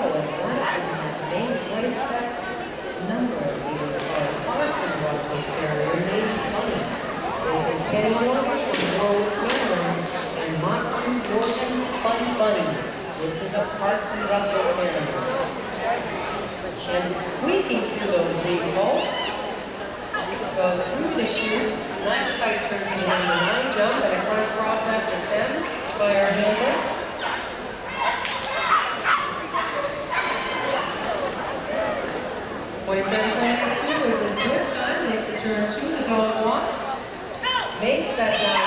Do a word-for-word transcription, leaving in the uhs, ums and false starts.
and one named right back number is our Parson Russell Terrier named Bunny. This is Kennel from Road Maryland and Monty Morgan's Funny Bunny. This is a Parson Russell Terrier. And squeaking through those vehicles goes through the chute. Nice tight turn to the number nine jump and a front cross after ten by our Hilbert. twenty-seven point eight two is the split time, makes the turn to the dog walk, makes that down